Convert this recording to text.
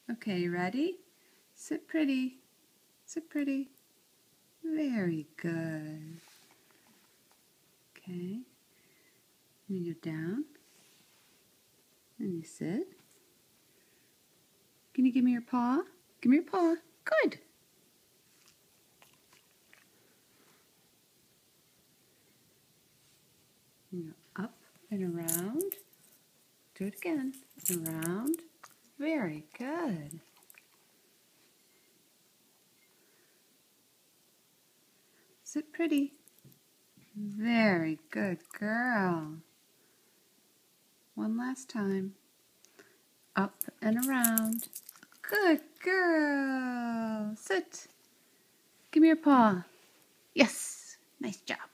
Okay, ready? Sit pretty. Sit pretty. Very good. Okay. And you go down. And you sit. Can you give me your paw? Give me your paw. Good. And go up and around. Do it again. Around. Very good. Sit pretty. Very good girl. One last time. Up and around. Good girl. Sit. Give me your paw. Yes. Nice job.